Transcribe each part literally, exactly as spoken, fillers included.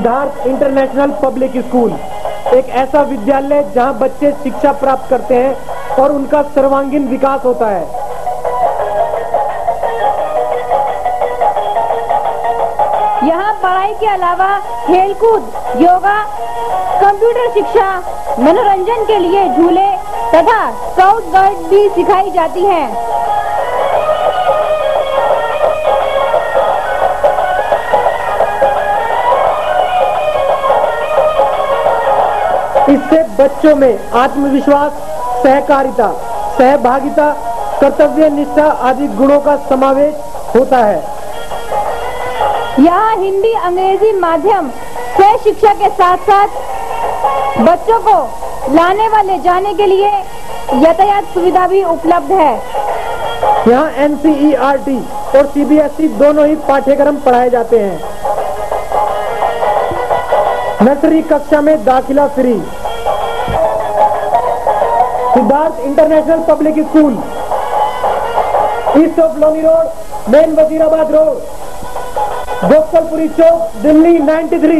Siddharth international public school एक ऐसा विद्यालय जहां बच्चे शिक्षा प्राप्त करते हैं और उनका सर्वांगीण विकास होता है। यहाँ पढ़ाई के अलावा खेलकूद, योगा, कंप्यूटर शिक्षा, मनोरंजन के लिए झूले तथा स्काउट गाइड भी सिखाई जाती है। इससे बच्चों में आत्मविश्वास, सहकारिता, सहभागिता, कर्तव्य निष्ठा आदि गुणों का समावेश होता है। यहाँ हिंदी, अंग्रेजी माध्यम से शिक्षा के साथ साथ बच्चों को लाने वाले जाने के लिए यातायात सुविधा भी उपलब्ध है। यहाँ N C E R T और सी बी एस ई दोनों ही पाठ्यक्रम पढ़ाए जाते हैं। नर्सरी कक्षा में दाखिला फ्री। Siddharth international public school, east of Loni road, main Wazirabad road, Gopalpuri चौक, दिल्ली तिरानवे।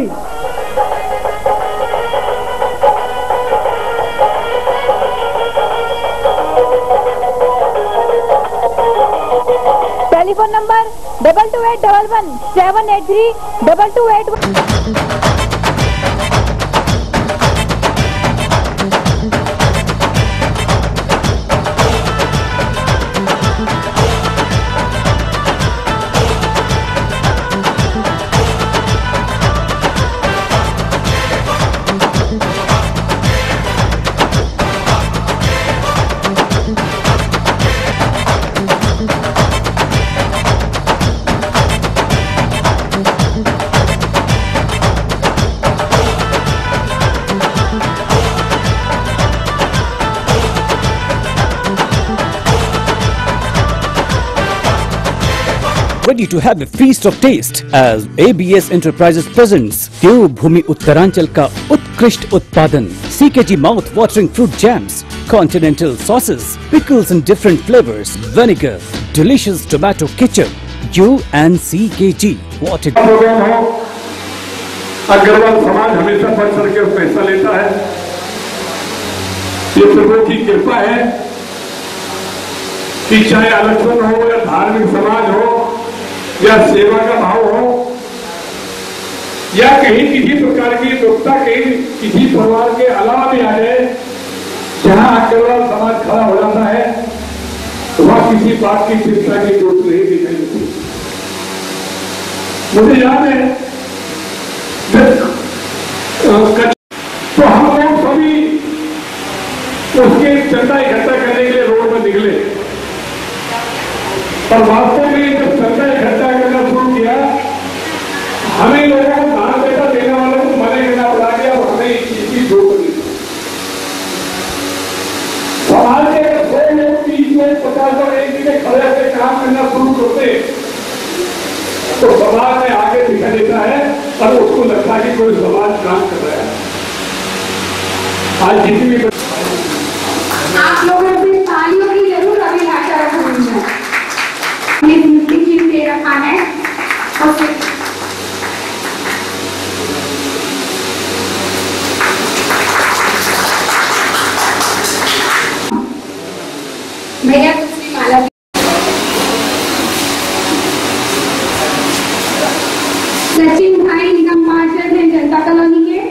Telephone number double two eight double one seven eight three double two eight one. Ready to have a feast of taste as A B S Enterprises presents देवभूमि उत्तरांचल का उत्कृष्ट उत्पादन C K G mouth watering fruit jams, continental sauces, pickles in different flavors, vinegar, delicious tomato ketchup, U and C K G. What it Agarwal समाज हमेशा बढ़ चढ़ कर पैसा लेता है। ये प्रभु की कृपा है कि चाहे आलोचन हो या धार्मिक समाज हो या सेवा का भाव हो या कहीं किसी प्रकार की दुखता कहीं किसी परिवार के अलावा भी आ जाए, जहां अग्रवाल समाज खड़ा हो जाता है तो वह किसी बात की चिंता की जरूरत नहीं दिखाई देती। मुझे याद है तो हम लोग सभी उसके चंदा इकट्ठा करने के लिए रोड पर निकले और वास्तव में जब चंदा इकट्ठा करना शुरू किया, हमें लोगों को दान पैसा देने वालों को मना करना पड़ा गया और हमें इसकी जरूरत नहीं। समाज के अगर सौ लोग बीस लोग पचास और एक दिन खड़े होकर काम करना शुरू करते तो समाज में आगे दिखा देता है और उसको लगता है कि कोई समाज काम कर रहा है। आज जितनी आप लोगों की तालियों की जरूर अभिलाषा रखनी है। दे रखा है और भैया दूसरी माला सचिन भाई निगम पार्षद हैं जनता कॉलोनी के,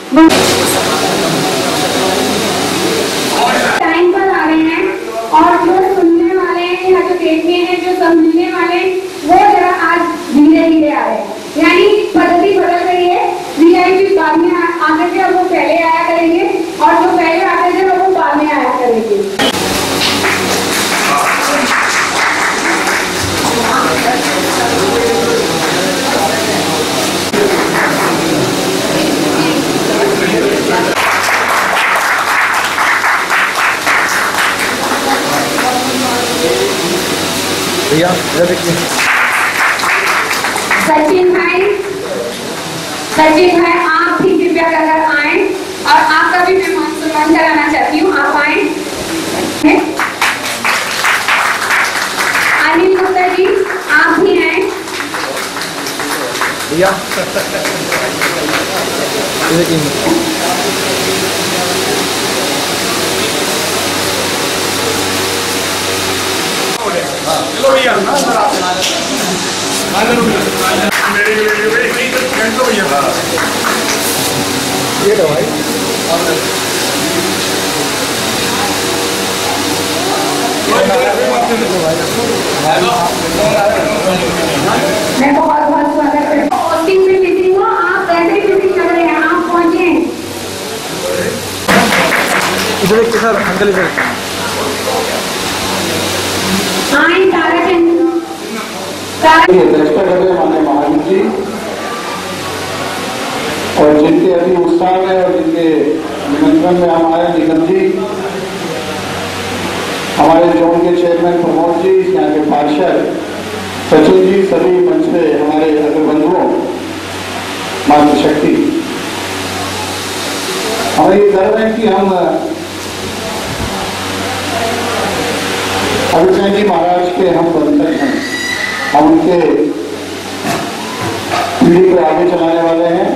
टाइम पर आ रहे हैं और जो सुनने वाले हैं या जो देखने हैं, जो समझने वाले वो जरा आज धीरे धीरे आ रहे हैं, यानी पद्धति बदल रही है। वी आई पी बाद में आते थे और वो पहले आया करेंगे और जो पहले आते थे वो बाद में आया करेंगे। भैया देखिए सचिन भाई, सचिन भाई आप भी कृपया कर आए और आपका भी मैं मान सम्मान कराना चाहती हूँ, आप आए। अनिल गुप्ता जी आप भी आए। भैया चलो भैया ये दवाई मैं बहुत बहुत स्वागत करती हूँ। पोस्टिंग में बिजी हूँ, आप कैसे बिजी चल रहे हैं, आप पहुँचे इधर देखिए सर, अंकल इधर आए तारा चंद माननीय महावीर जी और जिनके अति उत्साह में और जिनके निमंत्रण में हम आए, निगम जी, हमारे जोन के चेयरमैन प्रमोद जी, यहाँ के पार्षद सचिन जी, सभी मंच पे हमारे अग्र बंधुओं, मातृशक्ति, हमें ये गर्व है कि हम अग्रसेन जी महाराज के हम बंधक हैं, हम उनके पीढ़ी को आगे चलाने वाले हैं।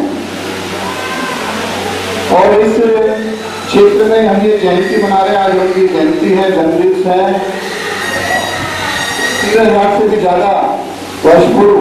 और इस क्षेत्र में हम ये जयंती मना रहे हैं, आज उनकी जयंती है, जन्मदिवस है। तीन हजार से भी ज्यादा वर्ष पूर्व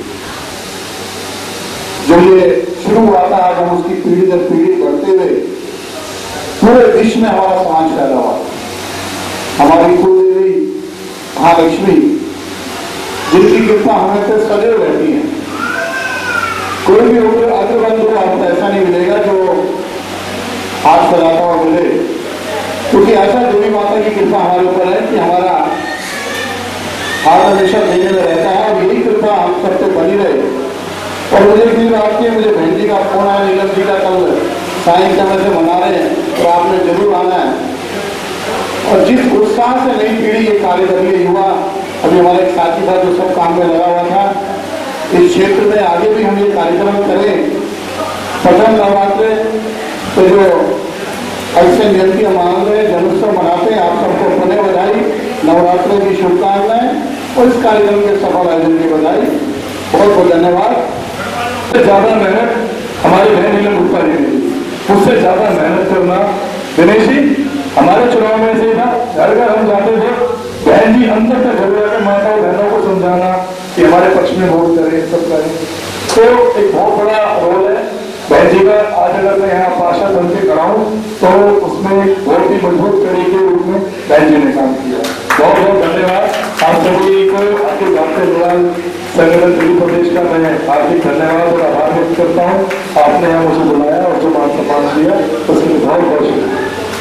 जो ये शुरू हुआ था, आज हम उसकी पीढ़ी दर पीढ़ी बढ़ते हुए पूरे विश्व में हमारा समाज पैदा हुआ। हमारी कुलदेवी महालक्ष्मी, जिनकी कृपा हमें से सदैव रहती है। कोई भी अग्र बंधु को आपको ऐसा नहीं मिलेगा जो हाथ फैलाता हुआ मिले, क्योंकि ऐसा देवी माता की कृपा हमारे ऊपर है कि हमारा हाथ हमेशा देने में रहता है और यही कृपा हम सब पे बनी रहे। और मुझे फिर आपके मुझे बहन जी का फोन आया, नीलम जी का कल साइंस समय से मना रहे हैं, तो आपने जरूर आना है। और जिस उत्साह से नई पीढ़ी ये कार्य कर रही है, युवा, अभी हमारे एक साथी था जो सब काम में लगा हुआ था, इस क्षेत्र में आगे भी हम ये कार्यक्रम करें। प्रथम नवरात्रे तो जो ऐसे जयंती हम मान रहे हैं, जन्मोत्सव मनाते हैं, आप सबको पुनः बधाई, नवरात्रों की शुभकामनाएं और इस कार्यक्रम के सफल आयोजन की बधाई। बहुत बहुत धन्यवाद। ज्यादा मेहनत हमारी बहन नीलम गुप्ता जी ने, उससे ज्यादा मेहनत करना दिनेश जी हमारे चुनाव में से था। घर घर हम जाते थे, बहन जी अंदर तक घर जाकर माताओं बहनों को समझाना कि हमारे पक्ष में वोट करें, सब करें। तो एक बहुत बड़ा रोल है बहन जी का। आज अगर मैं यहाँ पार्षद बन के खड़ा हूँ तो उसमें बहुत ही मजबूत तरीके के रूप में बहन जी ने काम किया। बहुत बहुत धन्यवाद आप सभी को। आपके भारतीय दलाल संगठन दिल्ली प्रदेश का मैं हार्दिक धन्यवाद और आभार व्यक्त करता हूँ। आपने यहाँ मुझे बुलाया और जो मान सम्मान दिया उसके लिए बहुत बहुत शुक्रिया।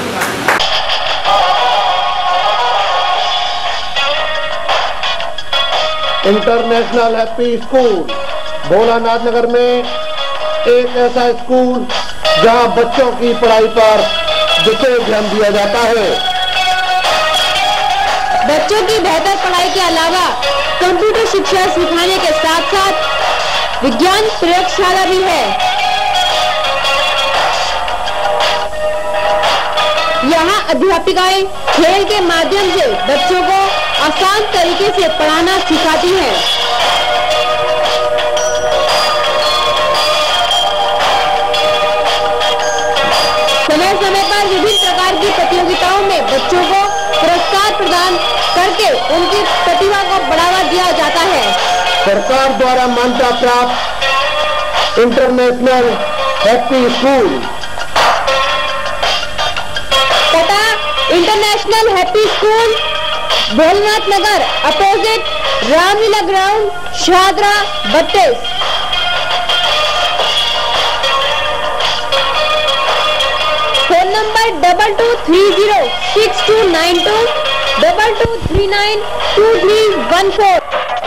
International happy school Bholanath Nagar में एक ऐसा स्कूल जहां बच्चों की पढ़ाई पर विशेष ध्यान दिया जाता है। बच्चों की बेहतर पढ़ाई के अलावा कंप्यूटर शिक्षा सिखाने के साथ साथ विज्ञान प्रयोगशाला भी है। यहाँ अध्यापिकाएं खेल के माध्यम से बच्चों को आसान तरीके से पढ़ाना सिखाती हैं। समय समय पर विभिन्न प्रकार की प्रतियोगिताओं में बच्चों को पुरस्कार प्रदान करके उनकी प्रतिभा को बढ़ावा दिया जाता है। सरकार द्वारा मान्यता प्राप्त इंटरनेशनल हैप्पी स्कूल पता international happy school Bholanath Nagar opposite Ramlila ground Shahdara बत्तीस। Phone number double two three zero six two nine two double two three nine two three one four.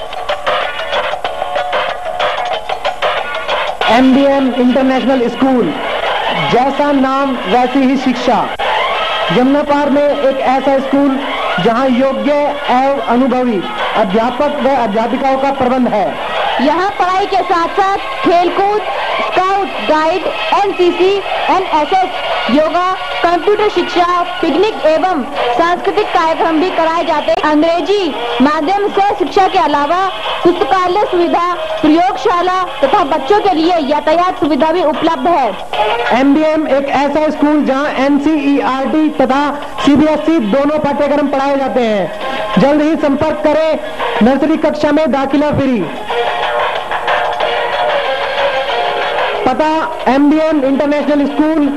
M D M international school, जैसा नाम वैसी ही शिक्षा। यमुनापार में एक ऐसा school जहां योग्य एवं अनुभवी अध्यापक व अध्यापिकाओं का प्रबंध है। यहाँ पढ़ाई के साथ साथ खेलकूद, scout guide, N C C N S S, yoga, computer शिक्षा, पिकनिक एवं सांस्कृतिक कार्यक्रम भी कराए जाते हैं। अंग्रेजी माध्यम से शिक्षा के अलावा पुस्तकालय सुविधा, प्रयोगशाला तथा बच्चों के लिए यातायात सुविधा भी उपलब्ध है। एम डी एम एक ऐसा स्कूल जहां N C E R T तथा सी बी एस ई दोनों पाठ्यक्रम पढ़ाए जाते हैं। जल्द ही संपर्क करें। नर्सरी कक्षा में दाखिला फ्री। पता M D M international school,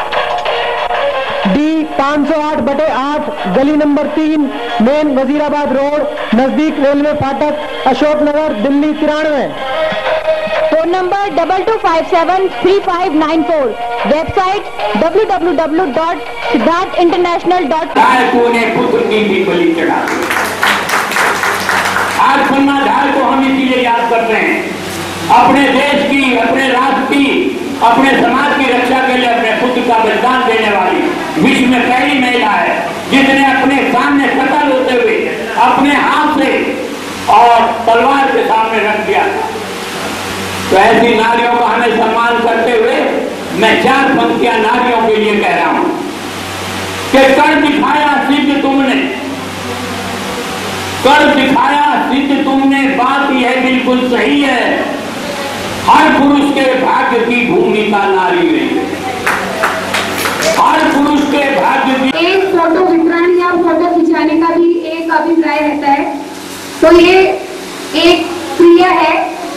D पाँच सौ आठ बटे आठ, गली नंबर तीन, मेन वजीराबाद रोड, नजदीक रेलवे फाटक, अशोक नगर, दिल्ली तिरानवे। Phone number double two five seven three five nine four. Website W W W dot Siddharth international dot com. पुत्र की भी बलि चढ़ा। आज पन्नाधार को हम इसीलिए याद करते हैं, अपने देश की, अपने राष्ट्र की, अपने समाज की रक्षा के लिए अपने पुत्र का बलिदान देने वाली विश्व में पहली महिला है जिसने अपने सामने कत्ल होते हुए अपने हाथ से और तलवार के सामने रख दिया। तो ऐसी नारियों का हमें सम्मान करते हुए मैं चार पंक्तियां नारियों के लिए कह रहा हूं कि कर दिखाया सिद्ध तुमने, कर दिखाया सिद्ध तुमने, बात यह बिल्कुल सही है, हर पुरुष के भाग्य की भूमिका नारी रही है। हर पुरुष के भाग्य की। एक फोटो वितरण या फोटो खिंचाने का भी एक अभिप्राय रहता है, तो ये एक क्रिया है।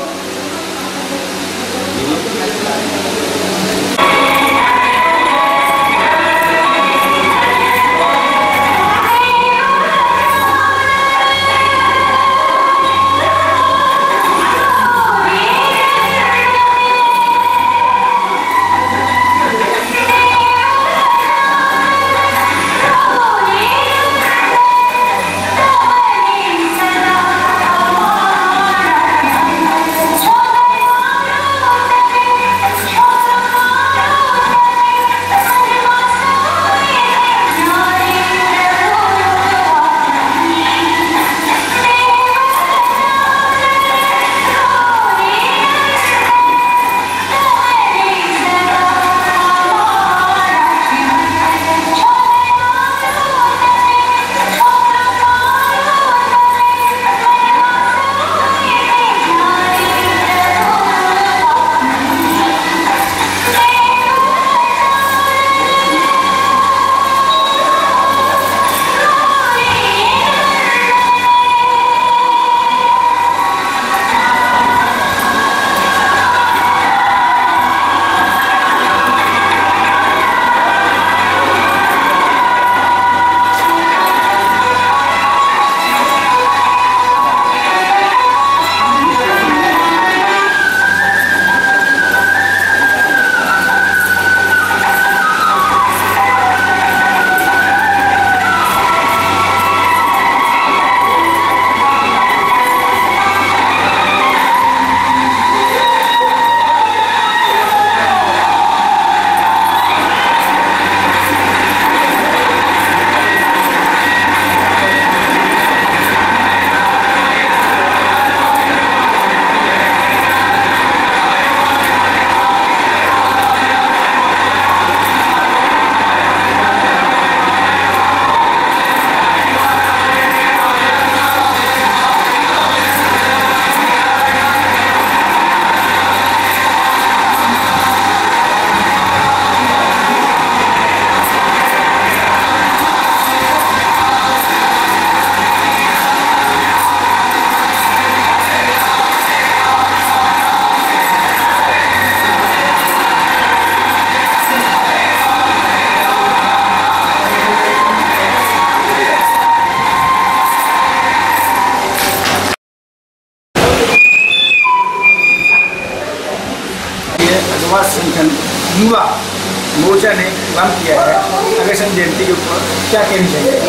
संगठन युवा मोर्चा ने काम किया है अग्रसेन जयंती के ऊपर, क्या कहना चाहिए?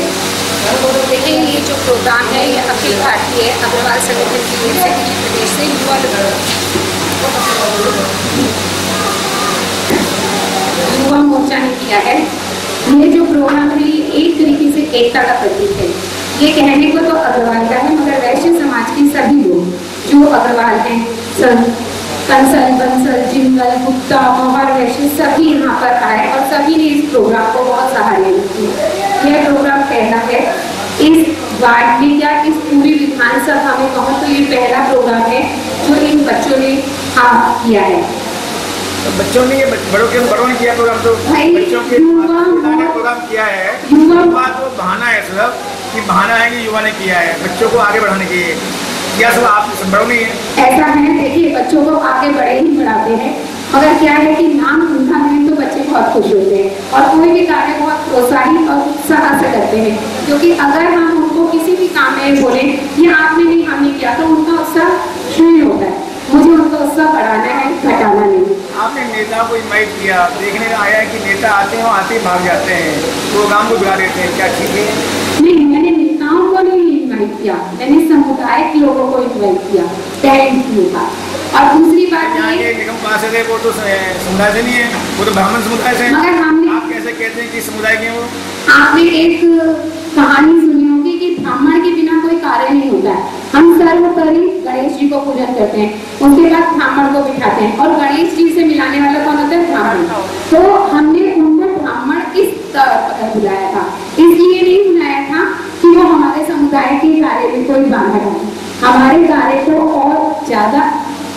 देखिए, ये जो प्रोग्राम है ये अखिल भारतीय अग्रवाल संगठन की ओर से दिल्ली प्रदेश से युवा युवा मोर्चा ने किया है। ये जो प्रोग्राम है ये एक तरीके से एकता का प्रतीक है। ये कहने को तो अग्रवाल का है, मगर वैश्य समाज के सभी लोग जो अग्रवाल हैं, संत, कंसल, बंसल, जिंगल, गुप्ता, मोहर, वैश्य सभी यहाँ पर आए और सभी ने इस प्रोग्राम को बहुत सराहनीय की। यह प्रोग्राम पहला है इस वार्ड में या इस पूरी विधानसभा में कहूँ तो ये पहला प्रोग्राम है जो इन बच्चों ने हाँ किया है। तो बच्चों ने बड़ों के बड़ों ने किया प्रोग्राम, तो बच्चों के ने प्रोग्राम किया है। युवा तो बहाना है सब कि बहाना है कि युवा ने किया है बच्चों को आगे बढ़ाने के लिए, क्या सब आप सब बड़ों नहीं है? ऐसा है, देखिए बच्चों को आगे बढ़े ही बढ़ाते हैं, मगर क्या है कि नाम उनका है तो बच्चे बहुत खुश होते हैं और कोई भी कार्य बहुत प्रोत्साहित और उत्साह से करते हैं, क्योंकि अगर हम उनको किसी भी काम में बोले ये आपने नहीं हमने किया तो उनका उत्साह शून्य होता है। मुझे उनका उत्साह बढ़ाना है, घटाना नहीं। आपने नेताओं को इनवाइट किया, देखने में आया है कि नेता आते हैं और आते ही भाग जाते हैं, प्रोग्राम को बिगा देते हैं, क्या ठीक है? नहीं, मैंने नेताओं को नहीं इनवाइट किया, मैंने समुदाय के लोगों को इनवाइट किया, टैलेंट का। और दूसरी बात ये निगम पास है वो तो समुदाय से नहीं है, वो तो ब्राह्मण समुदाय से है। मगर हमने आप कैसे कहते हैं कि समुदाय के वो? आपने एक कहानी सुनी होगी कि ब्राह्मण के बिना कोई कार्य नहीं होता है। हम सर्वोपरि गणेश जी को पूजन करते हैं, उसके बाद ब्राह्मण को बिठाते हैं और गणेश जी से मिलाने वाला कौन होता है? ब्राह्मण। तो हमने उनको ब्राह्मण इस तरह पर बुलाया था, इसलिए नहीं बुलाया था कि वो हमारे समुदाय के कार्य में कोई बाधा है, हमारे कार्य को और ज्यादा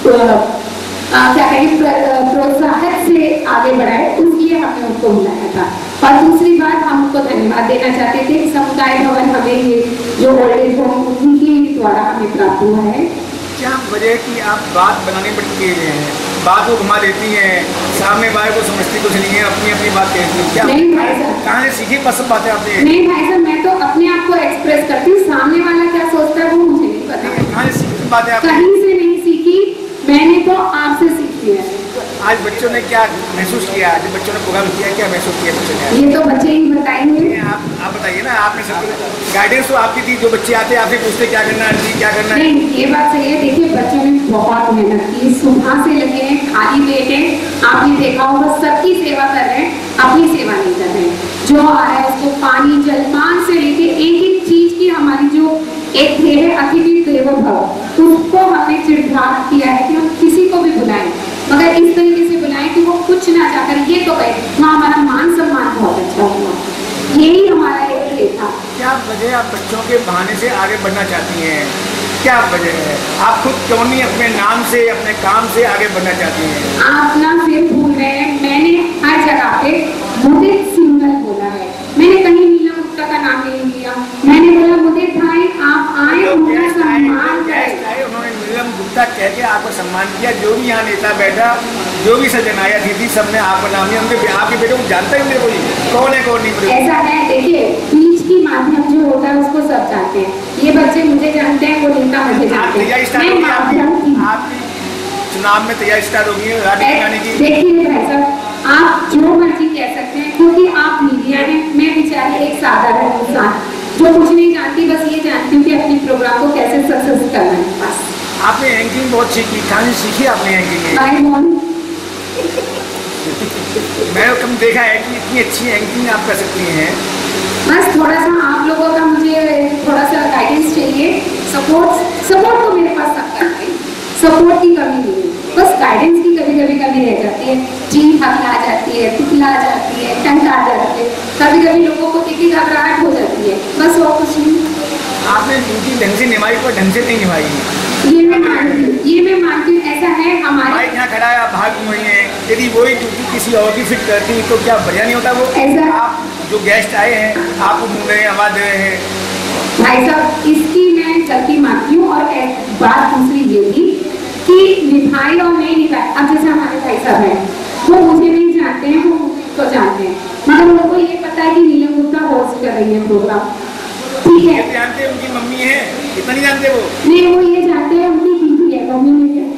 क्या कहें प्रोत्साहित से आगे बढ़ाए, इसलिए हमने उनको बुलाया था। और दूसरी बात हम उनको धन्यवाद देना चाहते थे, समुदाय भवन हमें ये जो ओल्ड एज होम उनके द्वारा हमें प्राप्त हुआ है। क्या वजह कि आप बात बनाने पर किए गए हैं, बात को घुमा देती हैं, सामने वाले को समझती कुछ नहीं है, अपनी अपनी बात कहती है, क्या नहीं भाई साहब, कहाँ से सीखी पसंद बातें आपने? नहीं भाई साहब, मैं तो अपने आप को एक्सप्रेस करती हूँ, सामने वाला क्या सोचता है वो मुझे नहीं पता। कहाँ से सीखी बातें आपने? कहीं से नहीं सीखी, मैंने तो आपसे सीखी है। आज बच्चों ने क्या महसूस किया, जब बच्चों ने प्रोग्राम किया क्या महसूस किया बच्चों ने? ये तो बच्चे ही बताएंगे। आप आप बताइए ना, आपने सब गाइडेंस तो आपकी थी, जो बच्चे आते आपसे पूछते क्या करना है, क्या करना है? नहीं, ये बात सही है। देखिए बच्चों ने बहुत मेहनत की, सुबह से लगे हैं, खाली पेट है, आपने देखा होगा सबकी सेवा कर रहे हैं, अपनी सेवा नहीं कर रहे हैं। जो आ रहा है उसको पानी जलपान से लेके एक एक चीज की हमारी जो एक ध्येय है अतिथि देवो भव, उसको हमने चिढ़ाट किया है कि हम किसी को भी बुलाएं, मगर इस तरीके से बुलाएं कि वो कुछ ना जाकर ये तो कहे वहाँ हमारा मान सम्मान बहुत अच्छा हुआ, यही हमारा एक ध्येय था। क्या वजह आप बच्चों के बहाने से आगे बढ़ना चाहती हैं, क्या वजह है? आप खुद क्यों नहीं अपने नाम से अपने काम से आगे बढ़ना चाहती हैं? आप ना फिर भूल रहे हैं, मैंने हर जगह पे मुदित सिंगल बोला है, मैंने कहीं नीलम गुप्ता का नाम नहीं लिया, मैंने बोला मुदित भाई आप आए, उनका सम्मान करें। उन्होंने नीलम गुप्ता कह के आपको सम्मान किया, जो भी यहाँ नेता बैठा, जो भी सज्जन आया थी सबने आपका नाम लिया, उनके आपके बेटे को जानता ही मेरे को कौन है कौन नहीं? ऐसा है, देखिए बीच की माध्यम जो होता है उसको सब जानते हैं, ये बच्चे मुझे जानते हैं, वो नेता मुझे जानते हैं। आपकी चुनाव में तैयारी स्टार्ट होगी राजनीति की? देखिए भाई साहब, आप जो मर्जी कह सकते हैं, क्योंकि आप मीडिया है, मैं बेचारी एक साधारण इंसान जो कुछ नहीं जानती, बस ये जानती हूँ कि अपने प्रोग्राम को कैसे सक्सेस करना है बस। आपने एंकरिंग बहुत सीखी, कहाँ से सीखी आपने एंकरिंग? मैं कम देखा है कि इतनी अच्छी एंकरिंग आप कर सकती हैं। बस थोड़ा सा आप लोगों का मुझे थोड़ा सा गाइडेंस चाहिए, सपोर्ट सपोर्ट तो मेरे पास सब करते हैं, सपोर्ट की कमी नहीं है, बस गाइडेंस की कभी कभी कमी रह जाती है, जीभ हकला जाती है, पिघला जाती है, टंका जाती है, कभी कभी लोगों को कितनी घबराहट हो जाती है, बस वो कुछ नहीं। आपने ड्यूटी ढंग से निभाई पर ढंग से नहीं निभाई, ये मैं मानती हूँ, ये मैं मानती हूँ। ऐसा है हमारे यहाँ खड़ा है, आप भाग हुई हैं, यदि वही ड्यूटी किसी और की फिट करती तो क्या बढ़िया नहीं होता? वो ऐसा आप जो गेस्ट आए हैं आपको ढूंढ रहे हैं, आवाज दे रहे हैं। भाई साहब इसकी मैं गलती मानती हूँ, और एक बात दूसरी ये भी कि निभाई और नहीं निभाई, अब जैसे हमारे भाई साहब हैं वो मुझे नहीं जानते हैं, वो तो जानते हैं, मगर उनको ये पता है कि नीलम गुप्ता होस्ट कर रही है प्रोग्राम, ठीक है? जानते हैं उनकी मम्मी है, इतना नहीं जानते वो? नहीं, वो ये जानते हैं उनकी बीवी है, मम्मी नहीं है।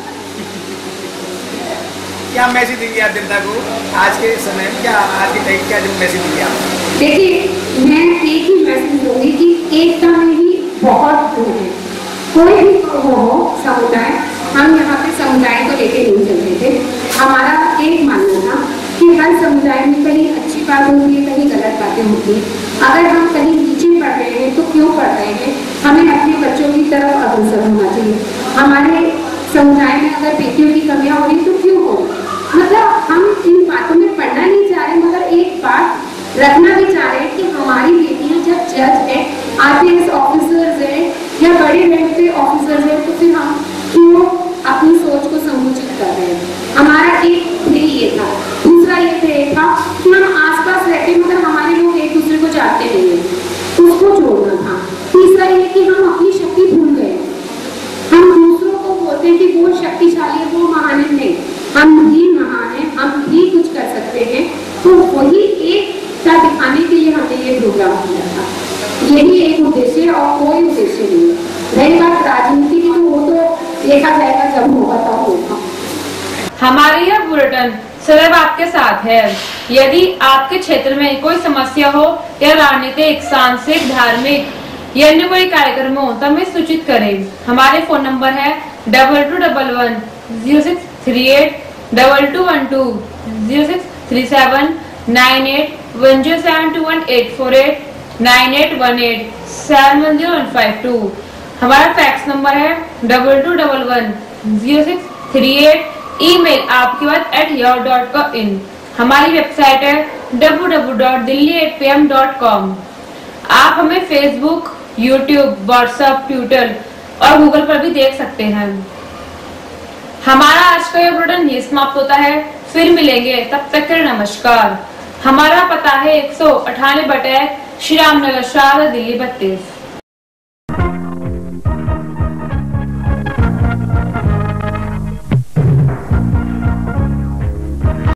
क्या मैसेज देंगे आप जनता को आज के समय में, क्या आज के टाइम क्या मैसेज देंगे आप? देखिए मैं एक ही मैसेज दूंगी कि एकता में ही बहुत गुण है, कोई भी वो हो समुदाय, हम यहाँ पे समुदाय को लेके नहीं चलते थे, हमारा एक मानना था कि हर समुदाय में कहीं अच्छी बात होती है, कहीं गलत बातें होती है, अगर हम कहीं नीचे पढ़ रहे हैं तो क्यों पढ़ रहे हैं, हमें अपने बच्चों की तरफ अग्रसर होना चाहिए। हमारे समुदाय में अगर बेटियों की कमियां हो रही तो क्यों हो, मतलब हम इन बातों में पढ़ना नहीं चाह रहे, मगर एक बात रखना भी चाह रहे हैं कि हमारी बेटियां जब जज है, आईपीएस ऑफिसर्स है या बड़े रैंक पे ऑफिसर्स है, तो फिर हम क्यों अपनी सोच को संकुचित कर रहे हैं। हमारा एक ध्येय ये था। दूसरा ये ध्येय था कि हम आसपास रहते मगर हमारे लोग एक दूसरे को जानते नहीं है, उसको जोड़ना था। तीसरा ये कि हम अपनी शक्ति भूल गए, हम दूसरों को बोलते हैं कि वो शक्तिशाली है, वो महान है, नहीं, हम भी महान है, हम भी कुछ कर सकते हैं। तो वही एक सा दिखाने के लिए हमने ये प्रोग्राम किया था। यही एक उद्देश्य और कोई उद्देश्य नहीं है। रही बात राजनीति की, तो वो तो देखा जाएगा जब होगा तब होगा। हमारी यह बुलेटिन सदैव आपके साथ है। यदि आपके क्षेत्र में कोई समस्या हो या राजनीतिक, सांस्कृतिक, धार्मिक या अन्य कोई कार्यक्रम हो तो हमें सूचित करें। हमारे फोन नंबर है double two double one zero six three eight double two one two zero six three seven nine eight one zero seven two one eight four eight nine eight one eight seven one zero one five two. हमारा fax number है double two double one zero six three eight. Email आपकी बात at yahoo dot com in. हमारी website है W W W dot Delhi at P M dot com. आप हमें Facebook, YouTube, WhatsApp, Twitter और Google पर भी देख सकते हैं। हमारा आज का ये बुलेटिन ये समाप्त होता है। फिर मिलेंगे, तब तक के लिए नमस्कार। हमारा पता है एक सौ अठानवे बटे श्री राम नगर, शाह, दिल्ली बत्तीस।